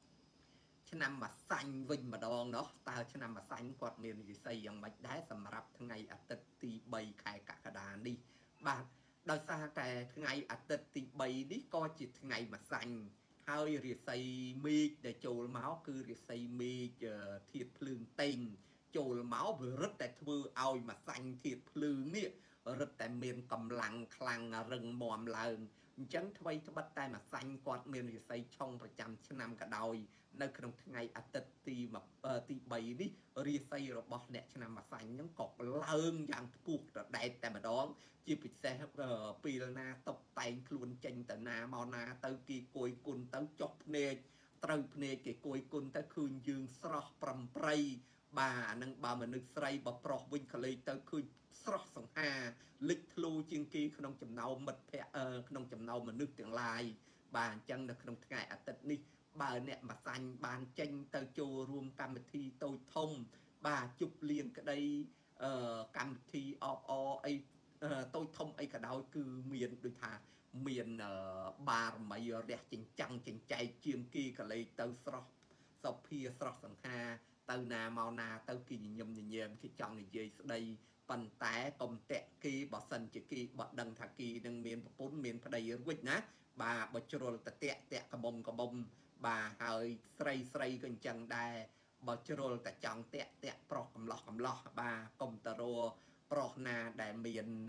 năm mà xanh vinh mà đòn đó ta năm mà xanh quạt miền gì xây dòng bạch đá sầm rạp tháng ngày ở tết ti bay khai cả đàn đi bà đôi xa cái ngày ở tết ti bay đi coi chỉ ngày mà xanh hơi rìa xây mi để chôl máu cứ rìa xây mi chờ thiệt lương tình chôl máu vừa rất tại thưa ao mà xanh thiệt lương nè rất tại miền cầm lăng khlang rừng mòm lợn chẳng thay cho bắt tay mà xanh quạt miền rìa xây trongประจำ năm cả đôi nơi trong ngày ở tết ti mà ti bảy đi rìa xây rồi bỏ nè năm mà xanh những cột lợn dạng buộc rồi đẹp tại mà đón chỉ bị xe pi na tóc tay luôn chân từ na màu na tới kia cùi cùn tới chọc nè từ nè cái cùi cùn tới khơi dương sọt prầm prey bà nâng bà mình nước sấy bà pro vinh khơi tới khơi sọt sòng hà lịch lưu trên kia không chầm nâu mật phe không chầm nâu mà nước tương lai bà chân được không ngày ở tết đi bà nè mà xanh bàn chân tới chùa rùm cam thi tôi thông bà chụp liền cái đây cam thi o ấy tôi thông ấy cả đôi cứ miền đôi thà miền bà mày đẹp chỉnh chạy chiêm kia cả lấy từ sọc phía sọc sẵn ha từ nà màu nà từ kỳ nhầm khi chọn này dây đây phần té công tệ kia bỏ sân chỉ kia bỏ đằng thà kia đằng miền bốn miền phải đầy quýt ná bà bỏ trôi tệ cả bông bà hơi sray gần chân đài bỏ trôi tại chọn tệ pro cầm lọ bà công tờ rô pro na đại miền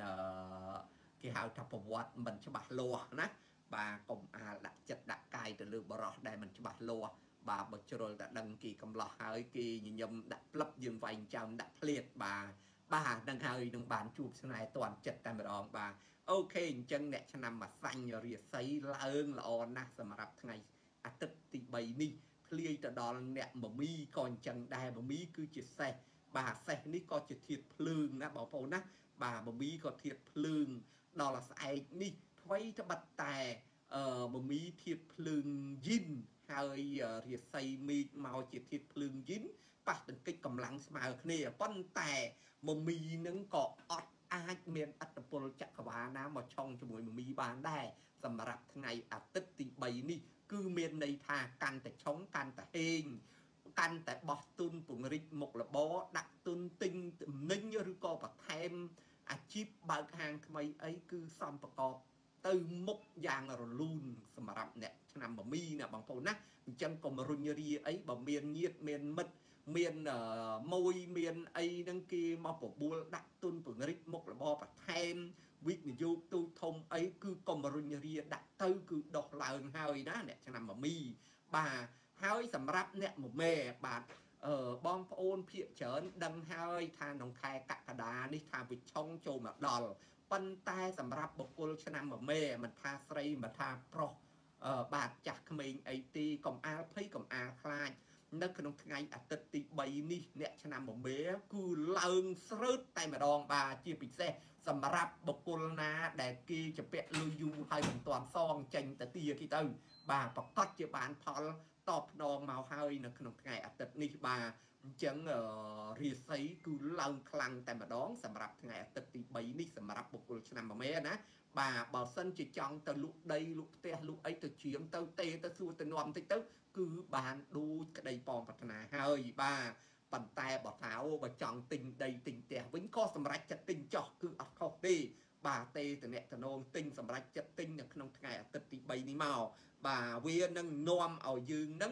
cái hào thập vật mình cho bạc lúa nè bà cùng đặt chất đặt cài từ lưỡi bò đại mình cho bạc lúa bà bật rồi đã đăng ký cầm lọ hơi kỳ nhầm đặt lấp dương vành trong đặt liệt bà đang hơi đừng bán chụp thế này toàn chất tại mà đòn bà ok chân nè cho nằm mà xanh rồi rìa xây lơn là on nè màรับngày tết thì bày đi clear từ đó nè mà mi còn chân đai mà mi cứ chia sẻ bà xe ní có chỉ thiệt lương nè bảo phụ nè bà mà mi có thiệt lương đó là sai ní thoái cho bạch tài mà mi thiệt lương zin hơi rìa xây mi màu chỉ thiệt lương zin bắt được cái cầm lăng mà kia phân tài mà mi nâng có ọt ai miền ắt pol chắc cả bà na mà trong cho mỗi mi bán đài sầm rạp ngày tết thì bày ní cứ miền này thà can tại chống can tại hình căn tại bọt tuôn cùng rít một là bó đặt tuôn tinh ninh như co và thêm chip bao hàng mấy ấy cứ xong và co từ một dạng rồi luôn mà rập nè nằm ở mi nè bằng phô nát chân còn mà rung như ấy bằng miền nhiệt miền mật miền môi miền ấy đăng kia mà bộ bùa đặt tuôn cùng rít một là bó và thêm việc người vô tôi thông ấy cứ còn mà rung như đặt tư cứ đọc lại hơi đó nè nằm ở mi bà hơi sầm rạp nè một mẹ bạn bom ôn phía chớn đằng hơi than đồng khai cả đá đi tha vịt trong châu mà đòn phân tay sầm rạp bọc cô cho năm một mẹ mình tha sray mà tha pro bạt chặt mình ấy ti còn a thấy còn a khai nó không ngay tết ti bay ni nè cho năm một bé cứ lợn srớt tay mà đòn bà chia bịch xe sầm rạp bọc cô na để kia cho pet lưu du hai mình toàn son tranh tại tia khi từ bà bọc cắt cho bạn thọ tọp đòn màu hơi nó không ngày tết ni bà chẳng rìa sấy cứ lợn khăng tại mà đón sầm rạp ngày tết ti bay ni sầm rạp bọc cô cho năm một bé ná bà bảo sân chỉ chọn từ lúc đây lúc te lúc ấy từ chuyện tao tê tao xua từ nòm tới cứ bàn đu cái đây bòn vật nà hơi bà bàn tay bỏ tháo và chọn tình đầy tình tẻ vẫn có sầm rạch chặt tình cho cứ ắt khóc đi bà tê từ nẹt từ nôn tinh sầm rạch chặt tinh là không ngày tết ti bay ni màu bà viên nâng nom ở dương nâng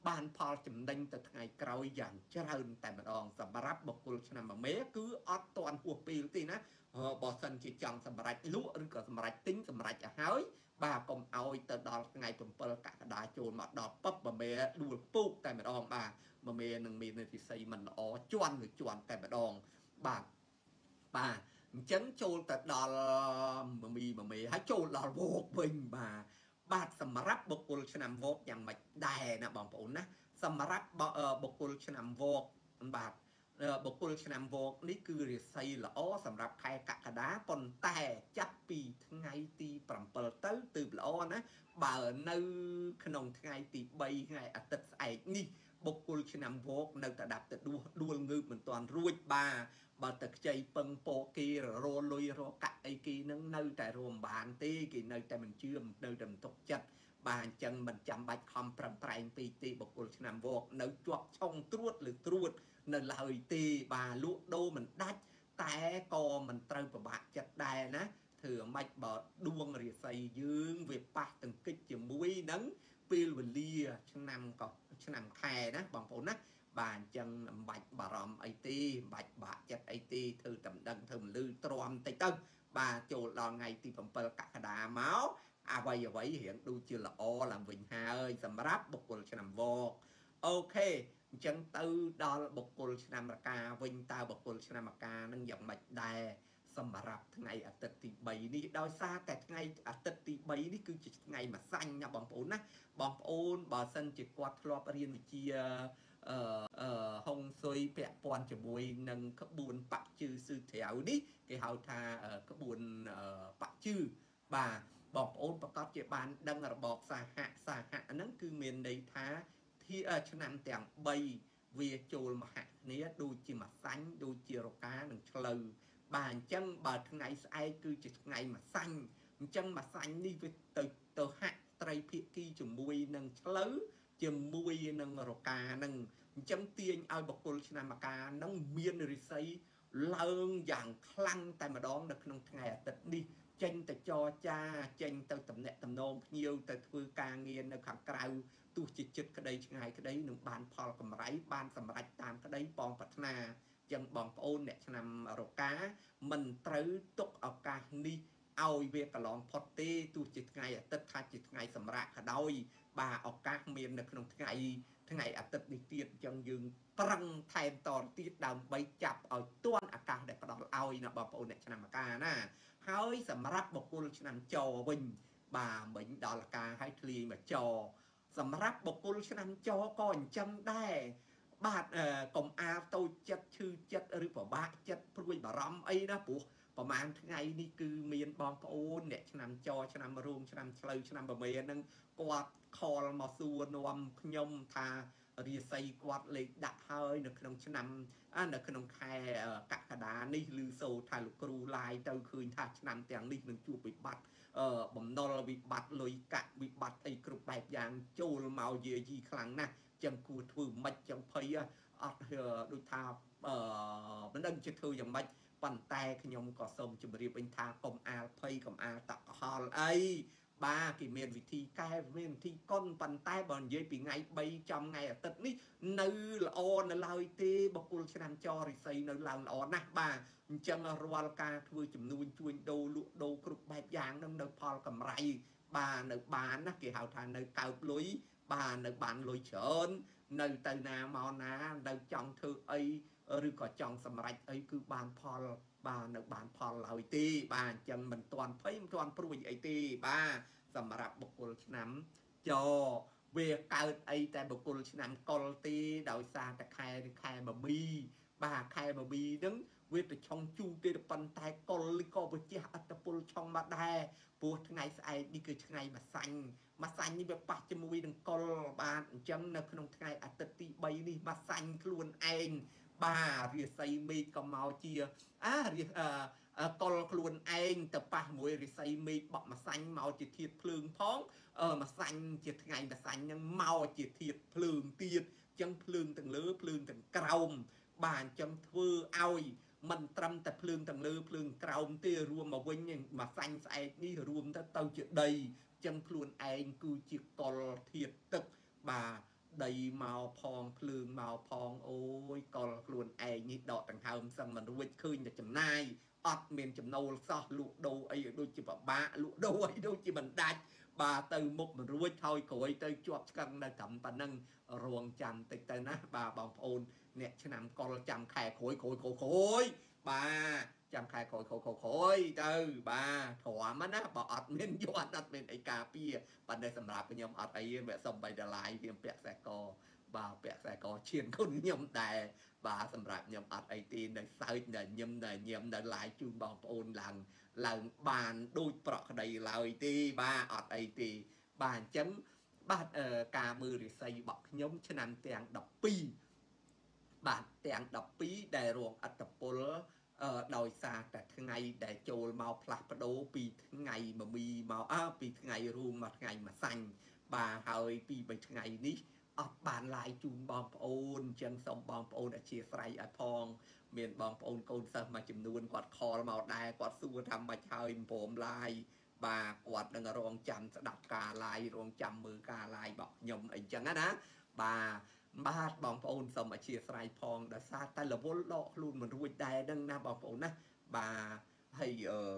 បានផលចំណេញទៅថ្ងៃក្រោយយ៉ាងច្រើនតែម្ដងសម្រាប់បុគ្គលឆ្នាំមមេគឺអត់ទាន់ហួសពេលទេណាបើសិនជាចង់សម្រេចលក់ឬក៏សម្រេចទិញសម្រេចឲ្យហើយបាទកុំឲ្យទៅដល់ថ្ងៃ7កក្កដាចូលមកដល់ពឹបមមេដួលពូកតែម្ដងបាទមមេនឹងមាននិស័យមិនល្អជន់ឬជន់តែម្ដងបាទអញ្ចឹងចូលទៅដល់មមេហើយចូលដល់វោកវិញបាទសម្រាប់បុគ្គលឆ្នាំវោកយ៉ាងម៉េចដែរណាបងប្អូនណាសម្រាប់បុគ្គលឆ្នាំវោកបាទបុគ្គលឆ្នាំវោកនេះគឺរាសីល្អសម្រាប់ខែកក្កដាប៉ុន្តែចាប់ពីថ្ងៃទី7ទៅទើបល្អណាបើនៅក្នុងថ្ងៃទី3ថ្ងៃអាទិត្យស្អែកនេះបុគ្គលឆ្នាំវោកនៅតែដាប់ទៅដួលងើបមិនទាន់រួចបើតែខ្ចីពឹងពោគេរលុយរកាក់អីគេនឹងនៅតែរួមបានទេគេនៅតែមិនជឿនៅតែមិនទុកចិត្តបាទអញ្ចឹងមិនចាំបាច់ខំប្រឹងប្រែងពេកទេបុគ្គលឆ្នាំវោកនៅជាប់ឆុងត្រួតឬត្រួតនៅឡើយទេបាទលក់ដូរមិនដាច់តែក៏មិនត្រូវពិបាកចិត្តដែរណាធ្វើម៉េចបើដួងរាសីយើងវាប៉ះទង្គិចជាមួយនឹងពេលវេលាឆ្នាំខែណាបងប្អូនណាបាទអញ្ចឹងមិនបាច់បារម្ភអីទេមិនបាច់បាក់ចិត្តអីទេធ្វើតែមិនដឹងធ្វើមិនលឺទ្រាំតិចទៅបាទចូលដល់ថ្ងៃទី7កក្កដាមកអ្វីរៀងដូចជាល្អឡើងវិញហើយសម្រាប់បុគ្គលឆ្នាំវោកអូខេអញ្ចឹងទៅដល់បុគ្គលឆ្នាំរកាវិញតើបុគ្គលឆ្នាំរកានឹងយ៉ាងម៉េចដែរសម្រាប់ថ្ងៃអាទិត្យទី3នេះដោយសារតែថ្ងៃអាទិត្យទី3នេះគឺជាថ្ងៃម្សាញ់ណាបងប្អូនណាបងប្អូនបើសិនជាគាត់ធ្លាប់រៀនវិជ្ជាហុងស៊ុយពាក់ព័ន្ធជាមួយនឹងក្បួនបច្ចឺស៊ឺត្រាវនេះគេហៅថាក្បួនបច្ចឺបាទបងប្អូនប្រកាសជាបានដឹងរបបសាហៈហ្នឹងគឺមានន័យថាឆ្នាំទាំង3វាចូលមហៈគ្នាដូចជាម្សាញ់ដូចជារកានិងឆ្លូវបាទអញ្ចឹងបើថ្ងៃស្អែកគឺជាថ្ងៃម្សាញ់អញ្ចឹងម្សាញ់នេះវាទៅហាក់ត្រីភាគីជាមួយនឹងឆ្លូវជាមួយនឹងរកានឹងអញ្ចឹងទាញឲ្យបុគ្គលឆ្នាំម្កានឹងមានរិស័យឡើងយ៉ាងខ្លាំងតែម្ដងនៅក្នុងថ្ងៃអាទិត្យនេះចេញទៅចរចាចេញទៅតំណែងតំណងភ្ញៀវទៅធ្វើការងារនៅខាងក្រៅទោះជាចិត្តក្តីឆ្ងាយក្តីនឹងបានផលកម្រៃបានសម្រេចតាមក្តីបងប្រាថ្នាចឹងបងប្អូនអ្នកឆ្នាំរកាមិនត្រូវទុកឱកាសនេះឲ្យវាកន្លងផុតទេទោះជាថ្ងៃអាទិត្យថាជាថ្ងៃសម្រាប់ក៏ដោយបាទឱកាសមាននៅក្នុងថ្ងៃអាទិត្យនេះទៀតអញ្ចឹងយើងប្រឹងថែមតទៀតដើម្បីចាប់ឲ្យទាន់ឱកាសដែលផ្ដល់ឲ្យណាបងប្អូនអ្នកឆ្នាំរកាណាហើយសម្រាប់បុគ្គលឆ្នាំចវិញបាទមិញដល់ការឲ្យធ្លាយមកចសម្រាប់បុគ្គលឆ្នាំចក៏អញ្ចឹងដែរបាទកុំអាលតូចចិត្តឈឺចិត្តឬពិបាកចិត្តព្រួយបារម្ភអីណាព្រោះប្រហែលថ្ងៃនេះគឺមានបងប្អូនអ្នកឆ្នាំចឆ្នាំរួមឆ្នាំឆ្លូវឆ្នាំប្រមេហ្នឹងគាត់ខលមកសួរនាំខ្ញុំថារាសីគាត់លេខដាក់ហើយនៅក្នុងឆ្នាំនៅក្នុងខែកក្កដានេះឬសូថាលោកគ្រូឡាយទៅឃើញថាឆ្នាំទាំងនេះនឹងជួបវិបត្តិបំណុលវិបត្តិលុយកាក់វិបត្តិអីគ្រប់បែបយ៉ាងចូលមកយាយីខ្លាំងណាស់ចឹងគួរធ្វើមិនចឹងភ័យអត់ដូចថាមិនដឹងជាធ្វើយ៉ាងម៉េចប៉ុន្តែខ្ញុំក៏សូមជម្រាបវិញថាកុំអាលភ័យកុំអាលតក់កុហលអីបាទគេមានវិធីកែមានវិធីកុនប៉ុន្តែបើនិយាយពីថ្ងៃ3ចំថ្ងៃអាទិត្យនេះនៅល្អនៅឡើយទេបុគ្គលឆ្នាំចរិស័យនៅឡើងល្អណាស់បាទអញ្ចឹងរាល់ការធ្វើចំនួនជួញដូរលក់ដូរគ្រប់បែបយ៉ាងនឹងនៅផលកម្រៃបាទនៅបានណាគេហៅថានៅកើបលុយបាទនៅបានលុយច្រើននៅទៅណាមកណានៅចង់ធ្វើអីឬក៏ចង់សម្រេចអីគឺបានផលបាទនៅបានផលឡើយទេបាទអញ្ចឹងមិនទាន់ភ័យមិនទាន់ព្រួយអីទេបាទសម្រាប់បុគ្គលឆ្នាំចវាកើតអីតែបុគ្គលឆ្នាំកុលទេដោយសារតែខែមមីបាទខែមមីហ្នឹងវាទៅឆុងជូទេប៉ុន្តែកុលក៏វាជះអត្តពលឆុងមកដែរព្រោះថ្ងៃស្អែកនេះគឺថ្ងៃម្សាញ់នេះវាប៉ះជាមួយនឹងកុលបាទអញ្ចឹងនៅក្នុងថ្ងៃអាទិត្យទី3នេះម្សាញ់ខ្លួនឯងបាទរាសីមេឃក៏មកជាកុលខ្លួនឯងទៅប៉ះមួយរាសីមេឃបក់ម្សាញ់មកជាធាតុភ្លើងផងម្សាញ់ជាថ្ងៃម្សាញ់ហ្នឹងមកជាធាតុភ្លើងទៀតអញ្ចឹងភ្លើងទាំងលើភ្លើងទាំងក្រោមបាទអញ្ចឹងធ្វើឲ្យមិនត្រឹមតែភ្លើងទាំងលើភ្លើងក្រោមទេរួមមកវិញម្សាញ់ស្អែកនេះរួមទៅជាដីអញ្ចឹងខ្លួនឯងគឺជាកុលធាតុទឹកបាទ đầy màu phong phường màu phong ôi còn luôn ai nhị đọt thằng hầm xong mình ruột khơi là chấm nai ọt miền chấm nâu so lụ đâu ấy đôi chỉ bảo ba lụ đâu ấy đôi chỉ mình đạch bà từ một mình ruột thôi cối tới chuột căng đã cầm bà nâng ruộng chằm tịch tới ná bà bỏng ôn nè chứ nằm con chằm khai khối bà chằm khai khối từ bà thỏa mà ná bà ọt miền vô ọt miền ấy cà pia bà đây sầm rạp cái nhóm ọt ấy mẹ xong bay đà lại thì bẹt xe co bà bẹt xe co chiên con nhóm đè bà sầm rạp nhóm ọt ấy tin này sao này nhâm này lại chun bỏng ôn lần bàn đôi bọt đầy lời ti ba ọt ấy ti bàn chấmបាទការមើលរិស័យរបស់ខ្ញុំឆ្នាំទាំង12បាទទាំង12ដែលរងអត្តពលដោយសារតែថ្ងៃដែលចូលមកផ្លាស់ប្ដូរពីថ្ងៃមមីមកពីថ្ងៃរួមមកថ្ងៃម្សាញ់បាទហើយពី3ថ្ងៃនេះអត់បានឡាយជូនបងប្អូនអញ្ចឹងសូមបងប្អូនអធិស្ឋានឲ្យផងមានបងប្អូនកូនសិស្សមួយចំនួនគាត់ខលមកដែរគាត់សួរថាមិនហើយព្រមឡាយបាទគាត់នឹងរងចាំស្ដាប់ការឡាយរងចាំមើលការឡាយរបស់ខ្ញុំអីចឹងណាបាទបងប្អូនសូមអធិស្ឋានផងដោយសារតែរវល់ដកខ្លួនមិនរួចដែរហ្នឹងណាបងប្អូនណាបាទហើយ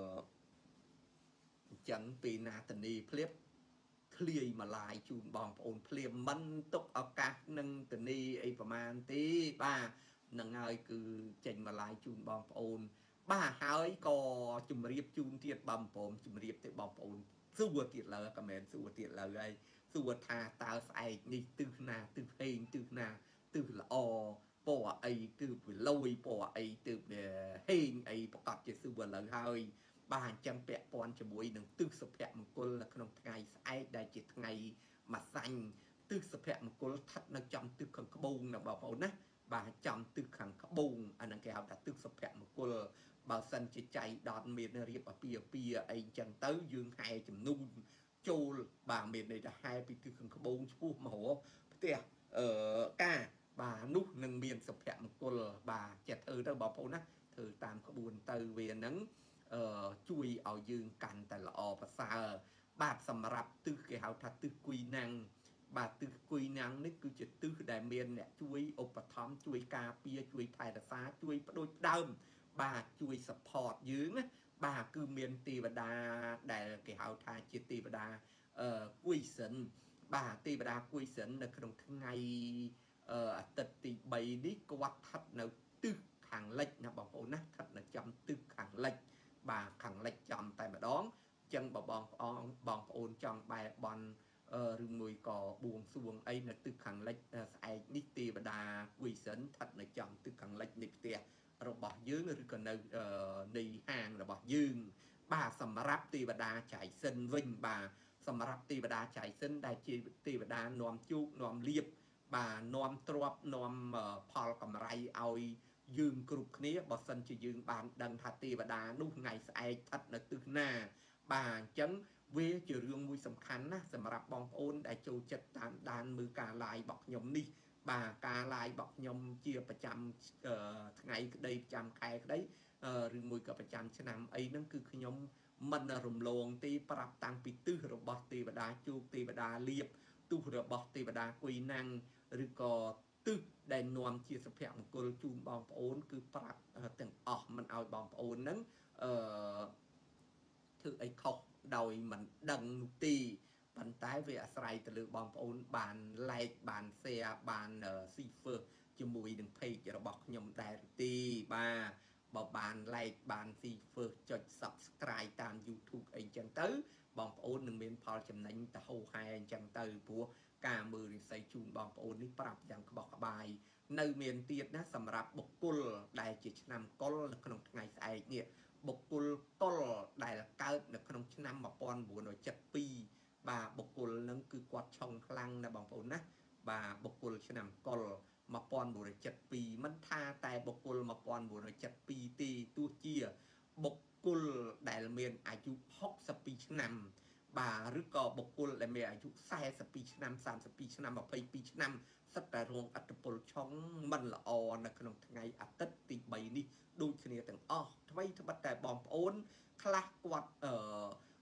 អញ្ចឹងពេលណាតនីភ្លាបធ្លាយមកឡាយជូនបងប្អូនភ្លាមមិនទុកឱកាសនឹងតនីអីប្រមាណទេបាទនឹងហើយគឺចេញមកឡាយជូនបងប្អូនបាទហើយក៏ជំរាបជូនទៀតបងប្អូនជំរាបទៅបងប្អូនសួរទៀតលើក៏មែនសួរទៀតលើហើយសួរថាតើស្អែកនេះទិសណាទិសហេងទិសណាទិសល្អពណ៌អីគឺវាលយពណ៌អីទើបហេងអីប្រកបជាសួរលើហើយបាទអញ្ចឹងពាក់ព័ន្ធជាមួយនឹងទិសសុភមង្គលនៅក្នុងថ្ងៃស្អែកដែលជាថ្ងៃម្សាញ់ទិសសុភមង្គលស្ថិតនៅចំទិសខាងត្បូងណាបងប្អូនណាបាទចំទិសខាងត្បូងអាហ្នឹងគេហៅថាទិសសុភមង្គលបើសិនជាចៃដន្យមានរៀបអាពាហ៍អីចឹងទៅយើងហែចំនួនចូលបាទមានន័យថាហែពីទិសខាងត្បូងឆ្ពោះមករកផ្ទះការបាទនោះនឹងមានសុភមង្គលបាទចិត្តទៅបងប្អូនណាធ្វើតាមក្បួនទៅវាហ្នឹងជួយឲ្យយើងកាន់តែល្អប្រសើរបាទសម្រាប់ទិសគេហៅថាទិសគួយណាំងបាទទិសគួយណាំងនេះគឺជាទិសដែលមានអ្នកជួយឧបត្ថម្ភជួយការពារជួយថែរក្សាជួយបដូចផ្ដើមបាទជួយ support យើងណាបាទគឺមានទេវតាដែលគេហៅថាជាទេវតាគួយសិនបាទទេវតាគួយសិននៅក្នុងថ្ងៃអាទិត្យទី3នេះគាត់ស្ថិតនៅទិសខាងលិចណាបងប្អូនណាស្ថិតនៅចំទិសខាងលិចបាទខាងលិចចំតែម្ដងចឹងបងប្អូនចង់បែរបន់ឬមួយក៏បួងសួងអីនៅទិសខាងលិចស្អែកនេះទេវតាគួយសិនស្ថិតនៅចំទិសខាងលិចនៃផ្ទះរបស់យើងឬក៏នៅនៃហាងរបស់យើងបាទសម្រាប់ទេវតាចៃសិនវិញបាទសម្រាប់ទេវតាចៃសិនដែលជាទេវតានាំជោគនាំលៀបបាទនាំទ្រព្យនាំផលកម្រៃឲ្យយើងគ្រប់គ្នាបើសិនជាយើងបានដឹងថាទេវតានោះថ្ងៃស្អែកស្ថិតនៅទិសណាបាទអញ្ចឹងវាជារឿងមួយសំខាន់ណាស់សម្រាប់បងប្អូនដែលចូលចិត្តតាមដានមើលការ live របស់ខ្ញុំនេះបាទការ live របស់ខ្ញុំជាប្រចាំថ្ងៃក្តីប្រចាំខែក្តីឬមួយក៏ប្រចាំឆ្នាំអីហ្នឹងគឺខ្ញុំមិនរំលងទេប្រាប់តាំងពីទិសរបស់ទេវតាជោគទេវតាលៀបទិសរបស់ទេវតាគួយណាំងឬក៏ទិសដែលនាំជាសុភមង្គលជូនបងប្អូនគឺប្រាប់ទាំងអស់មិនឲ្យបងប្អូនហ្នឹងធ្វើអីខុសដោយមិនដឹងនោះទេប៉ុន្តែវាអាស្រ័យទៅលើបងប្អូនបាន like បាន share បាន share ជាមួយនឹង page របស់ខ្ញុំដែរទេបាទបើបាន like បាន share ចុច subscribe តាម YouTube អីចឹងទៅបងប្អូននឹងមានផលចំណេញទៅហូរហែអញ្ចឹងទៅព្រោះការមើលរិស័យជូនបងប្អូននេះប្រាប់យ៉ាងក្បោះក្បាយនៅមានទៀតណាសម្រាប់បុគ្គលដែលជាឆ្នាំកុលនៅក្នុងថ្ងៃស្អែកនេះបុគ្គលកុលដែលកើតនៅក្នុងឆ្នាំ1972បាទបុគ្គលនឹងគឺគាត់ឆុងខ្លាំងណាបងប្អូនណាបាទបុគ្គលឆ្នាំកុល1972មិនថាតែបុគ្គល1972ទេទោះជាបុគ្គលដែលមានអាយុ62ឆ្នាំបាទឬក៏បុគ្គលដែលមានអាយុ42ឆ្នាំ32ឆ្នាំ22ឆ្នាំសិតតែរងអត្តពលឆុងមិនល្អនៅក្នុងថ្ងៃអាទិត្យទី3នេះដូចគ្នាទាំងអស់ថ្មីត្បិតតែបងប្អូនខ្លះគាត់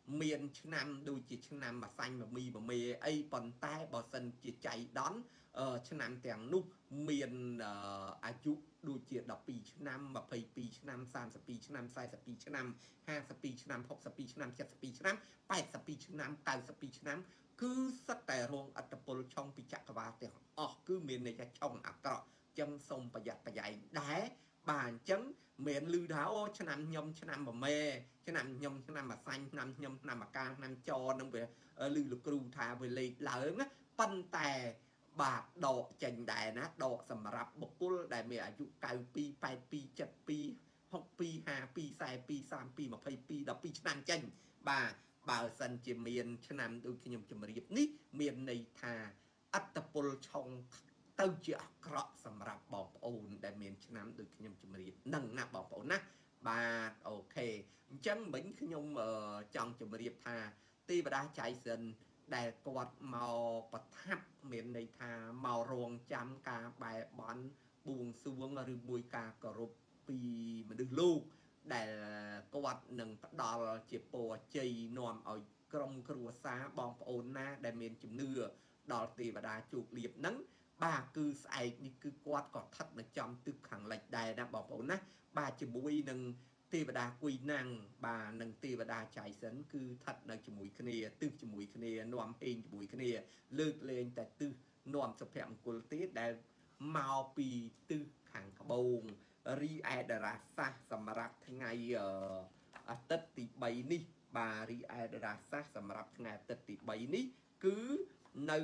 miền Nam đôi chỉ Nam mà xanh mà mi mà mê ấy còn tai bỏ sân chỉ chạy đón Nam tiếng nút miền à chú đôi chỉ đọc pi Nam mà phải pi Nam sam pi Nam sai pi Nam ha pi Nam học pi Nam chết pi Nam bảy pi Nam cài pi Nam cứ sắcแต่รวงอัตปลช่องปิจักรวาลទាំងអស់គឺមានន័យថាช่องអាក្រក់ចឹងសូមប្រយ័ត្នប្រយែងដែរបាទអញ្ចឹងមានលឺថាអូឆ្នាំខ្ញុំឆ្នាំបមេឆ្នាំខ្ញុំឆ្នាំអាសាញ់ឆ្នាំខ្ញុំឆ្នាំអាកាឆ្នាំចនឹងវាលឺលោកគ្រូថាវាលេខឡើងប៉ុន្តែបាទដកចេញដែរណាដកសម្រាប់បុគ្គលដែលមានអាយុ92 82 72 62 52 42 32 22 12ឆ្នាំចេញបាទបើសិនជាមានឆ្នាំដូចខ្ញុំជម្រាបនេះមានន័យថាអត្តពលឆុងទៅជាអាក្រក់សម្រាប់បងប្អូនដែលមានឆ្នាំដូចខ្ញុំជម្រាបនឹងណាបងប្អូនណាបាទអូខេអញ្ចឹងមិញខ្ញុំចង់ជម្រាបថាទេវតាចៃសិនដែលគាត់មកប្រថាប់មានន័យថាមករងចាំការបែបបន់បួងសួងឬមួយការគោរពពីមនុស្សលោកដែលគាត់នឹងផ្ដល់ជាពរជ័យនាំឲ្យក្រុមគ្រួសារបងប្អូនណាដែលមានជំនឿដល់ទេវតាជោគលាភហ្នឹងបាទគឺស្អែកនេះគឺគាត់ក៏ស្ថិតនៅចំទឹកខាងលិចដែរណាបងប្អូនណាបាទជាមួយនឹងទេវតាគួយណាំងបាទនិងទេវតាចៃសិនគឺស្ថិតនៅជាមួយគ្នាទិសជាមួយគ្នានាំហេងជាមួយគ្នាលើកលែងតែទិសនាំសុភមង្គលទៀតដែលមកពីទិសខាងត្បូងរីឯតារាសាស្ត្រសម្រាប់ថ្ងៃអាទិត្យទី3នេះបាទរីឯតារាសាស្ត្រសម្រាប់ថ្ងៃអាទិត្យទី3នេះគឺនៅ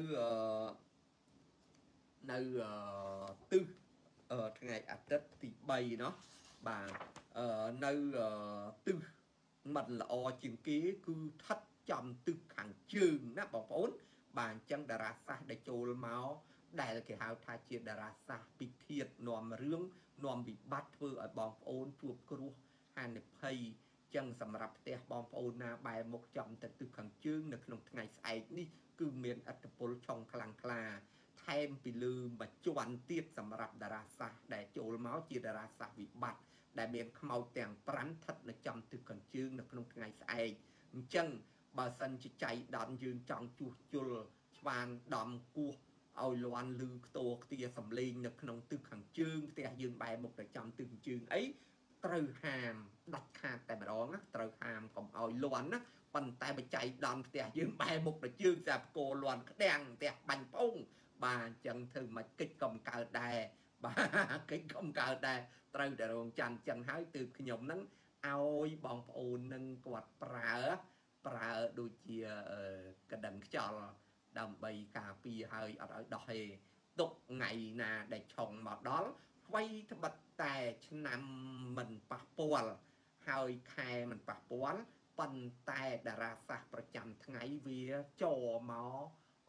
ទិសថ្ងៃអាទិត្យទី3เนาะបាទនៅទិសមិនល្អជាងគេគឺស្ថិតចំទិសខាងជើងណាបងប្អូនបាទអញ្ចឹងតារាសាស្ត្រដែលចូលមកដែលគេហៅថាជាតារាសាស្ត្រពិឃាតនាំរឿងនាំវិបត្តិធ្វើឲ្យបងប្អូនជួបគ្រោះហានិភ័យចឹងសម្រាប់ផ្ទះបងប្អូនណាបែរមុខចំទៅទិសខាងជើងនៅក្នុងថ្ងៃស្អែកនេះគឺមានឥទ្ធិពលឆុងខ្លាំងក្លាថែមពីលើមួយជាន់ទៀតសម្រាប់តារាសាស្ត្រដែលចូលមកជាតារាសាស្ត្រវិបត្តិដែលមានខ្មោចទាំង5ស្ថិតនៅចំទិសខាងជើងនៅក្នុងថ្ងៃស្អែកអញ្ចឹងបើសិនជាចៃដន្យយើងចង់ជួសជុលស្វានដំគោះឲ្យលន់លឺខ្ទរខ្ទាសំលេងនៅក្នុងទិសខាងជើងផ្ទះយើងបែរមុខទៅចំទិសខាងជើងអីត្រូវហាមដាច់ខាតតែម្ដងណាត្រូវហាមកុំឲ្យលន់ណាប៉ុន្តែបច្ច័យដំផ្ទះយើងបែរមុខទៅជើងស្រាប់គោលន់ក្តាំងផ្ទះបាញ់ផុងបាទអញ្ចឹងធ្វើមិនកិច្ចកំកើតដែរបាទកិច្ចកំកើតដែរត្រូវតែរងចាំអញ្ចឹងហើយទើបខ្ញុំហ្នឹងឲ្យបងប្អូននឹងគាត់ប្រើដូចជាកណ្ដឹងខ្យល់ដើម្បីការពារហើយអត់ឲ្យដោះទេទុកថ្ងៃណាដែលឆុងមកដល់អ្វីត្បិតតែឆ្នាំមិនប៉ះពាល់ហើយខែមិនប៉ះពាល់ប៉ុន្តែតារាសាស្ត្រប្រចាំថ្ងៃវាចូលមក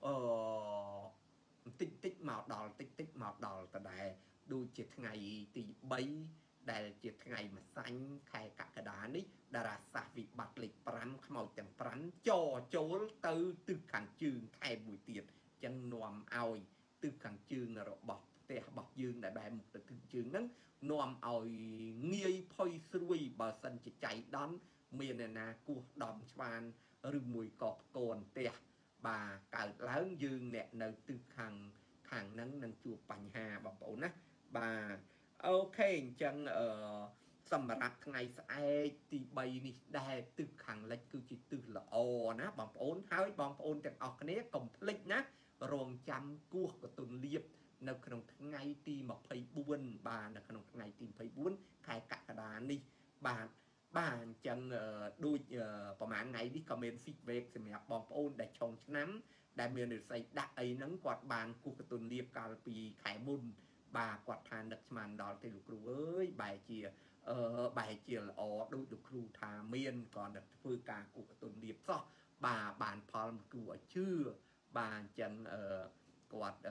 តិចមកដល់តិចមកដល់តដែលដូចជាថ្ងៃទី3ដែលជាថ្ងៃម្សាញ់ខែកក្កដានេះតារាសាស្ត្រវិបត្តិលេខ5ខ្មោចទាំង5ចូលទៅទិសខាងជើងថែមមួយទៀតចឹងនាំឲ្យទិសខាងជើងរបស់ផ្ទះរបស់យើងដែលបែរមុខទៅទិសជើងហ្នឹងនាំឲ្យងាយផុយស្រួយបើសិនជាចៃដន្យមានអ្នកណាគោះដំឆ្វានឬមួយក៏ផ្គរផ្ទះបាទកើតឡើងយើងអ្នកនៅទិសខាងហ្នឹងនឹងជួបបញ្ហាបងប្អូនណាបាទអូខេអញ្ចឹងសម្រាប់ថ្ងៃស្អែកទី3នេះដែរទិសខាងលិចគឺជាទិសល្អណាបងប្អូនហើយបងប្អូនទាំងអស់គ្នាកុំភ្លេចណារងចាំគោះកតុនលៀបនៅក្នុងថ្ងៃទី24បាទនៅក្នុងថ្ងៃទី24ខែកក្កដានេះបាទអញ្ចឹងដូចប្រហែលថ្ងៃនេះក៏មាន feedback សម្រាប់បងប្អូនដែលឆុងឆ្នាំដែលមានរិស័យដាក់អីហ្នឹងគាត់បានគូសកតុនលៀបកាលពីខែមុនបាទគាត់ថានឹកស្មានដល់ទេលោកគ្រូអើយបែរជាល្អដូចលោកគ្រូថាមានក៏នឹកធ្វើការគូសកតុនលៀបសោះបាទបានផលមិនគួរឲ្យជឿបាទអញ្ចឹងគាត់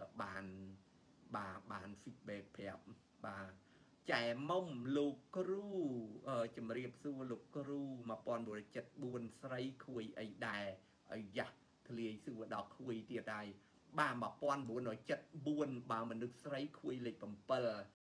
បាន feedback ប្រាប់បាទចែមុំលោកគ្រូជំរាបសួរលោកគ្រូ1974ស្រីខួយអីដែរអាយ៉ាធ្លាយសួរដល់ខួយទៀតហើយបាទ1974បើមនុស្សស្រីខួយលេខ7